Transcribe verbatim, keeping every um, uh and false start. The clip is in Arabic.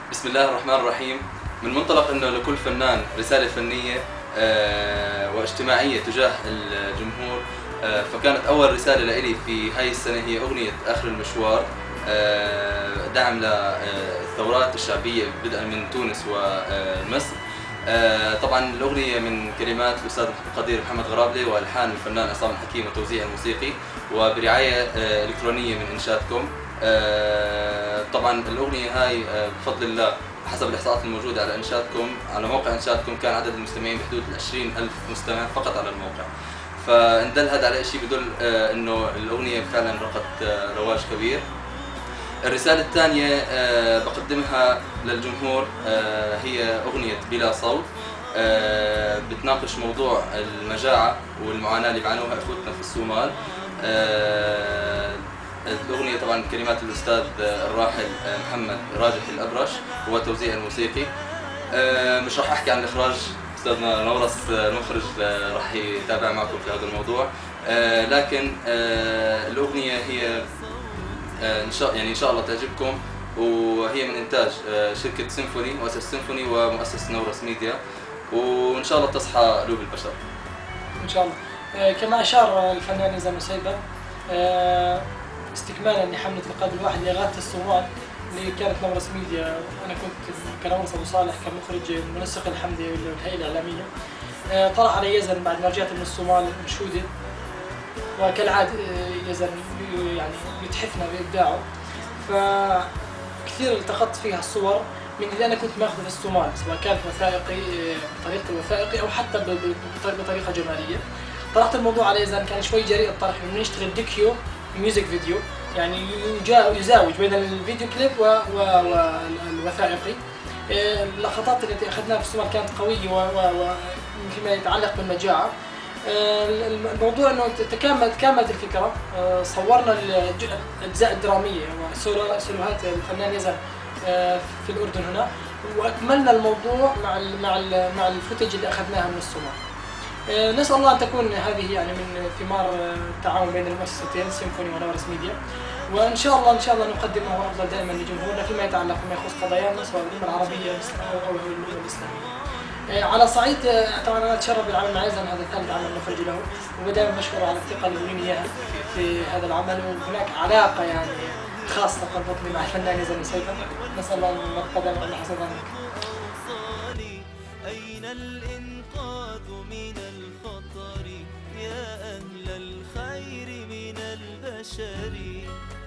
بسم الله الرحمن الرحيم. من منطلق أنه لكل فنان رسالة فنية واجتماعية تجاه الجمهور، فكانت أول رسالة لي في هاي السنة هي أغنية آخر المشوار، دعم للثورات الشعبية بدءا من تونس ومصر. طبعا الأغنية من كلمات الأستاذ القدير محمد غرابلي وألحان الفنان عصام الحكيم وتوزيع الموسيقي، وبرعاية إلكترونية من إنشادكم. طبعا الأغنية هاي بفضل الله حسب الإحصاءات الموجودة على إنشادكم على موقع إنشادكم كان عدد المستمعين بحدود العشرين ألف مستمع فقط على الموقع، فإن دل هذا على شيء بدل إنه الأغنية فعلا رقت رواج كبير. الرسالة الثانية بقدمها للجمهور هي أغنية بلا صوت، بتناقش موضوع المجاعة والمعاناة اللي بيعانوها إخوتنا في الصومال. الأغنية طبعا كلمات الأستاذ الراحل محمد راجح الأبرش وتوزيع الموسيقي. مش راح أحكي عن الإخراج، أستاذنا نورس المخرج راح يتابع معكم في هذا الموضوع، لكن الأغنية هي إن شاء يعني إن شاء الله تعجبكم، وهي من إنتاج شركة سيمفوني، مؤسسة سيمفوني ومؤسسة نورس ميديا، وإن شاء الله تصحى قلوب البشر إن شاء الله. كما أشار الفنان نزار نسيبة استكمالا لحملة القلب الواحد لإغاثة الصومال اللي كانت نورس ميديا، أنا كنت كنورس أبو صالح كمخرج منسق الحملة والهيئة الإعلامية، طرح علي يزن بعد ما رجعت من الصومال مشهودة، وكالعادة يزن يعني يتحفنا بإبداعه، فكثير التقطت فيها الصور من اللي أنا كنت ماخذه في الصومال، سواء كانت وثائقي بطريقة الوثائقي أو حتى بطريقة جمالية. طرحت الموضوع على يزن، كان شوي جريء الطرح إنه نشتغل ديكيو ميوزك فيديو، يعني يزاوج بين الفيديو كليب والوثائقي. اللقطات التي أخذناها في الصومال كانت قوية وفيما يتعلق بالمجاعة. الموضوع انه تكاملت كاملت الفكره، صورنا الاجزاء الدراميه وسولوهات الفنان يزن في الاردن هنا، واكملنا الموضوع مع ال مع ال مع الفوتج اللي اخذناها من الصومال. نسال الله ان تكون هذه يعني من ثمار التعاون بين المؤسستين سيمفوني ونورس ميديا، وان شاء الله ان شاء الله نقدم ما هو افضل دائما لجمهورنا فيما يتعلق فيما يخص قضايانا سواء باللغه العربيه او اللغه الاسلاميه. على صعيد طبعا انا اتشرف بالعمل مع يزن، هذا ثالث عمل نخرج له، ودائما بشكره على الثقه اللي بيعطيني اياها في هذا العمل، وهناك علاقه يعني خاصه تربطني مع الفنان يزن نسيبة. نسال الله ان نتقدم على حسن ظنك. أين الإنقاذ من الخطر يا أهل الخير من البشر؟